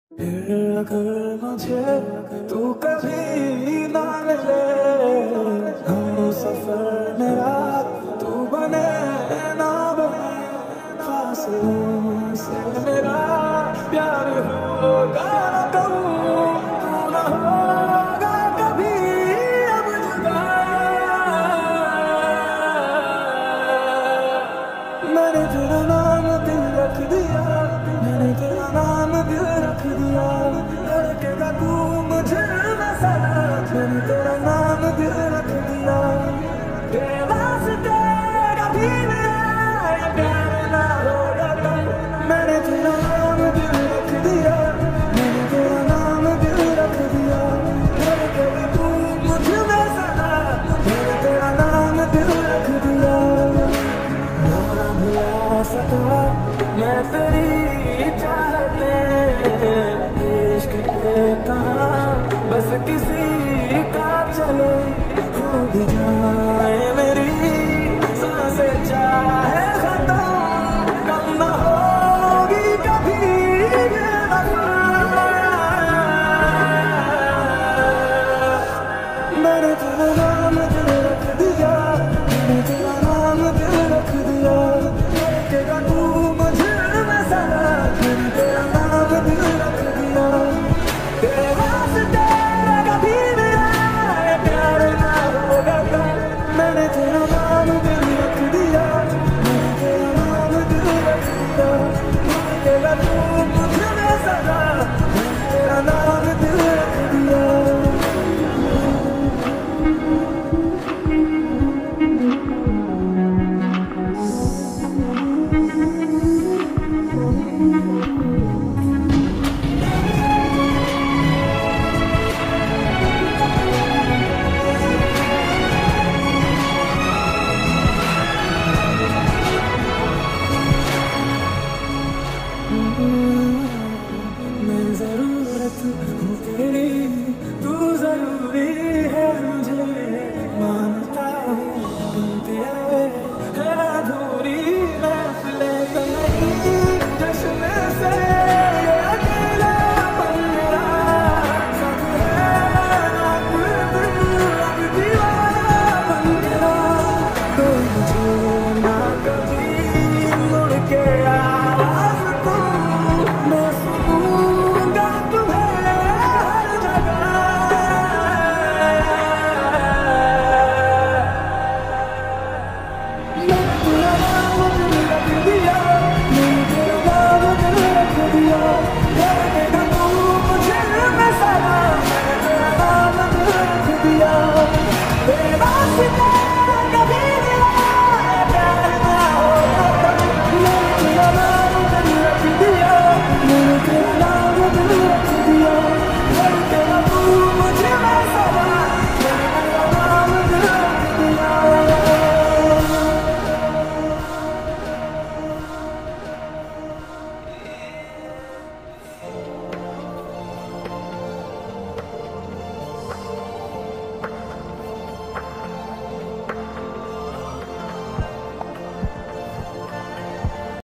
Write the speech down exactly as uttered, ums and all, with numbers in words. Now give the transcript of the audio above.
फिर अगर मुझे तू कभी ना मिले, हम सफर मेरा तू बने ना बने, फासलों से मेरा प्यार होगा ना कहूँ, तू ना होगा कभी अब जुदा। मैंने तेरा नाम दिल रख दिया, मैंने तेरा नाम दिल रख दिया, धड़केगा तू मुझे न सदा, मैंने तेरा नाम दिल रख दिया। तेरे वास्ते कभी मेरा ये प्यार ना होगा कम, मैंने तेरा नाम दिल रख दिया, मैंने तेरा नाम दिल रख दिया, धड़केगा तू मुझे न सदा, मैंने तेरा नाम दिल रख दिया। ना भुला सका मैं तेरी चाहते, इश्क के कहाँ बस किसी का चले, खो भी जाए मेरी सांसें चाहे खत्म, कम न होगी कभी ये वफा। मैंने तेरा नाम दिल रख दिया, मैंने तेरा नाम दिल रख दिया, धड़केगा तू मुझे न सदा, मैंने तेरा नाम दिल रख दिया। तेरे वास्ते कभी मेरा ये प्यार ना होगा कम, मैंने तेरा नाम दिल रख दिया, मैंने तेरा नाम दिल रख दिया, धड़केगा तू मुझे न सदा, मैंने तेरा नाम दिल रख दिया। मैं ज़रूरत